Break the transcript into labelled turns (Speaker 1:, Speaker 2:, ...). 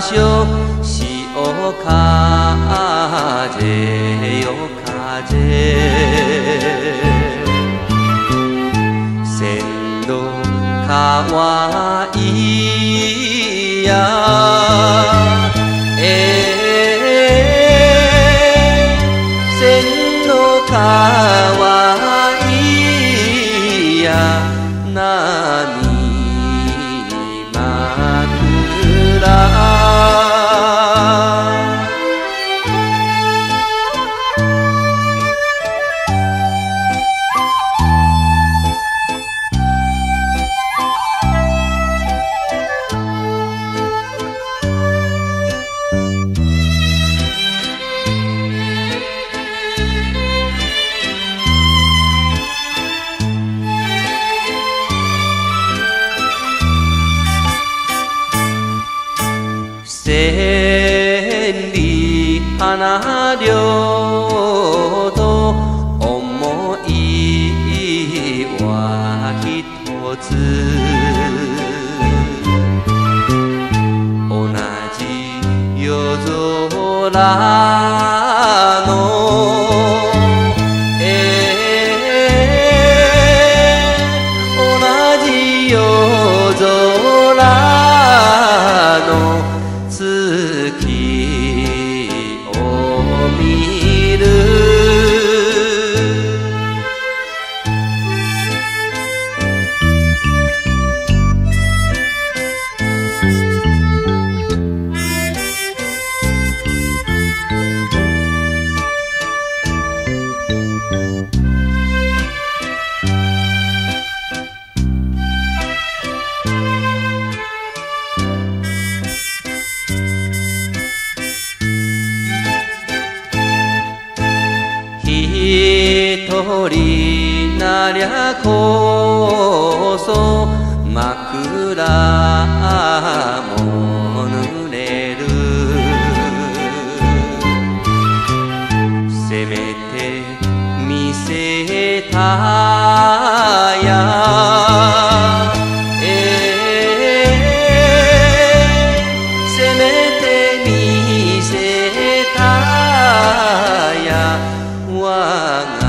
Speaker 1: しょ潮風よ風線路かわいいや線路かわいいや波千里花両と思いは一つ同じ夜空の同じ夜空の月を見る一人なりゃこそ枕も濡れるせめて見せたやせめて見せたや我が